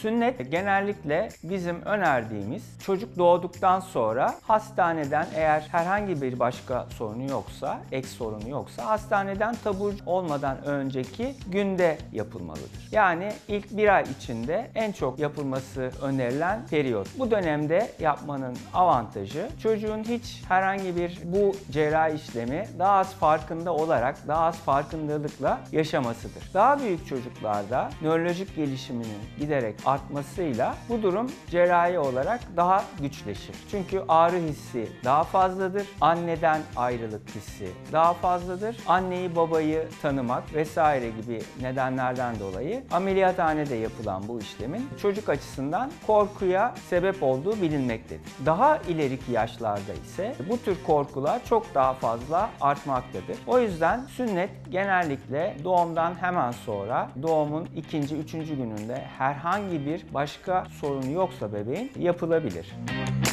Sünnet genellikle bizim önerdiğimiz çocuk doğduktan sonra hastaneden eğer herhangi bir başka sorunu yoksa, ek sorunu yoksa hastaneden taburcu olmadan önceki günde yapılmalıdır. Yani ilk bir ay içinde en çok yapılması önerilen periyot. Bu dönemde yapmanın avantajı çocuğun hiç herhangi bir bu cerrahi işlemi daha az farkında olarak, daha az farkındalıkla yaşamasıdır. Daha büyük çocuklarda nörolojik gelişiminin giderek artmasıyla bu durum cerrahi olarak daha güçleşir. Çünkü ağrı hissi daha fazladır. Anneden ayrılık hissi daha fazladır. Anneyi babayı tanımak vesaire gibi nedenlerden dolayı ameliyathanede yapılan bu işlemin çocuk açısından korkuya sebep olduğu bilinmektedir. Daha ileriki yaşlarda ise bu tür korkular çok daha fazla artmaktadır. O yüzden sünnet genellikle doğumdan hemen sonra, doğumun ikinci, üçüncü gününde herhangi bir başka sorunu yoksa bebeğin yapılabilir.